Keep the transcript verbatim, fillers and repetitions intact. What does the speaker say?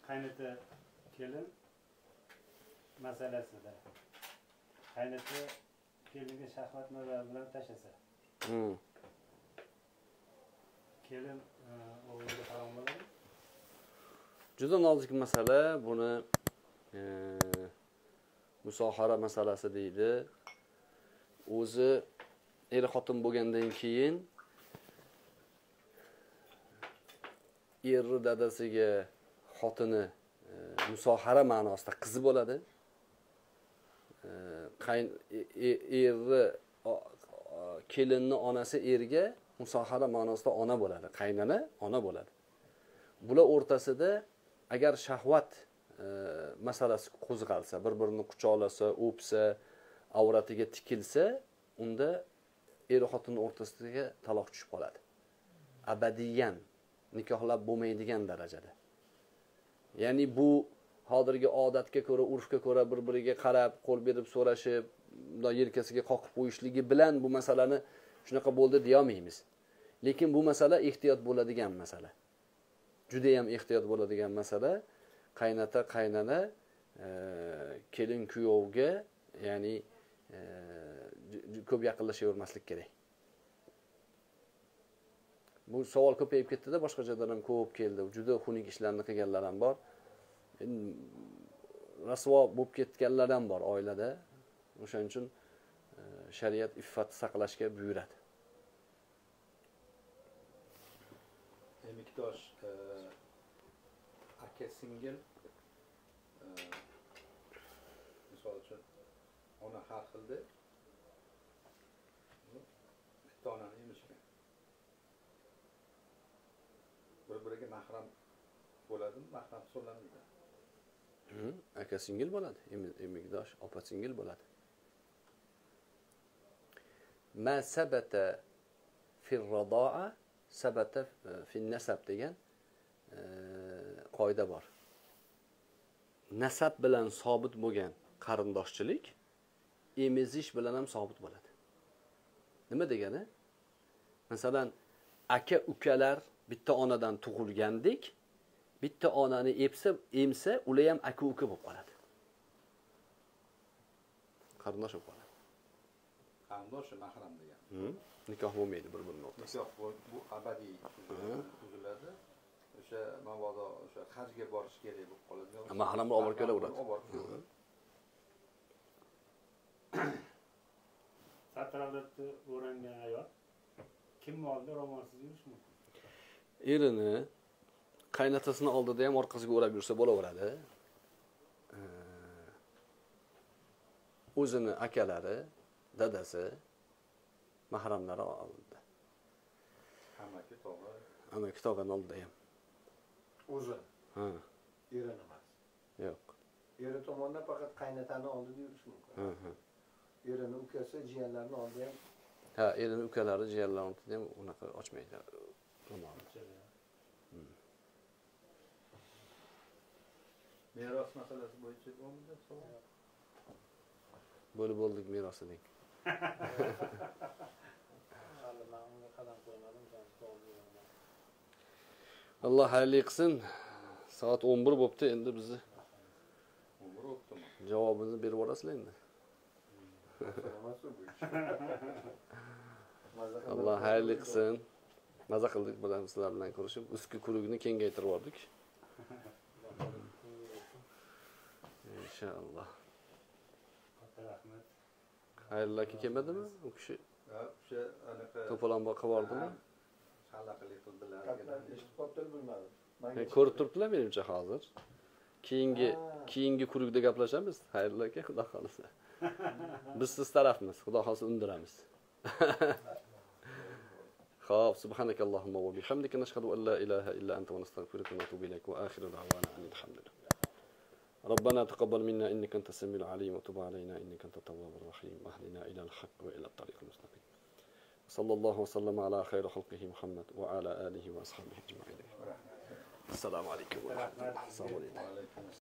qaynota kelin masalasida qaynota kelinga shahvat nurlari bilan tashlasa Hmm. kelin o'g'liga harom bo'ladimi? Juda nozik masala. Buni e, musohara masalasi deydi. O'zi er xotin bo'lgandan keyin erni dadasiga xotini e, musohara ma'nosida qizi bo'ladi. E, qayn erni kelinni onasi erga musohara ma'nosida ona bo'ladi. Qaynona ona bo'ladi. Bular o'rtasida agar shahvat e, masalasi qo'zg'alsa, bir-birini quchoqlasa, o'psa, avratiga tikilsa, unda er xotin o'rtasidagi taloq tushib qoladi. Abadiyan nikohlab bo'lmaydigan darajada. Ya'ni bu hozirgi odatga ko'ra, urfga ko'ra bir-biriga qarab, qo'l berib so'rashib, yelkasiga qoqib qo'yishligi bilan bu masalani shunaqa bo'ldi deya olmaymiz. Lekin bu masala ehtiyot bo'ladigan masala. Juda ham ehtiyot bo'ladigan masala. Qaynota qaynona e, kelin kuyovga, ya'ni e, ko'p yaqinlashavermaslik kerak. Bu savol ko'payib ketdi-da, boshqa joydan ham ko'p keldi. Juda xunuk ishlarni qilganlar ham bor. Rasvo bo'lib ketganlar ham bor oilada. O'shaning uchun e, shariat iffat saqlashga buyuradi. Emikdosh e, aka singil e, misol uchun ona har xilda bitta onani emishgan. Bir-biriga mahram bo'ladimi? Mahram hisoblanmaydi. Hı, aka singil bo'ladi, emikdosh opa singil bo'ladi. Ma sabata fi ar-radaa sabata fi an-nasab degan e, qoida bor. Nasab bilan sobit bo'lgan qarindoshchilik emizish bilan ham sobit bo'ladi. Nima degani? Masalan, aka ukalar bitta onadan tug'ilgandek, bitta onani epsa, emsa, ular ham aka uka bo'lib qoladi. Qarindosh bo'lib qoladi. Qarindosh mahram degan. Hı? Nikoh bo'lmaydi bir-birining o'rtasida. Nikoh bu, bu abadiy tuziladi. O'sha mabodo o'sha hajga borish kerak bo'lib qoladi. Mahramni olib kelaveradi. Satravlatni o'rangan ayol kimni oldida ro'molsiz yurish mumkin? Erini qaynotasini oldida ham orqasiga o'rab yursa bo'laveradi. O'zini akalari, dadasi, mahramlari oldida. Amaki tog'a. Amaki tog'ani oldida ham. O'zi. Ha. Eri emas. Yo'q. Eri tomonidan faqat qaynotani oldida yurish mumkin. Ha, ha. Erini ukasi, jiyanlarini oldida ham. Ha, erini ukalari, jiyanlari oldida ham unaqa ochmaydi. Ro'mol. Meros masalasi bo'yicha bo'ldi savol. Bo'lib bo'ldik merosi deng. Alloh xayrli qilsin. Soat o'n bir bo'pti, endi bizni o'n bir o'tdimi? javobimizni berib yuborasizlar endi. Alloh xayrli qilsin. Maza qildik bilan sizlar bilan ko'rishib, ustki kurugini kengaytirib yubordik. İnşallah. Rahmat. Xayrli aka kelmadimi? U kishi Ha, o'sha anaqa to'polon boqa bordimi? shalaqili qildilar. Eshitib qoldim, bilmadim. Men ko'rib turibdilar menimcha hozir. Keyingi keyingi kurugda gaplashamiz. Xayrli aka, xudo xolisa. Biz siz tarafmiz, xudo xolisa undiramiz. Xo'p, subhanakallohumma va bihamdika nashhadu an la ilaha illa anta va nastaghfiruka va natubu ilayk va akhiru da'wana alhamdulillah. ربنا تقبل منا إنك أنت السميع العليم وتب علينا إنك أنت التواب الرحيم واهدنا إلى الحق وإلى الطريق المستقيم صلى الله وسلم على خير خلقه محمد وعلى آله وأصحابه أجمعين السلام عليكم ورحمة الله وبركاته.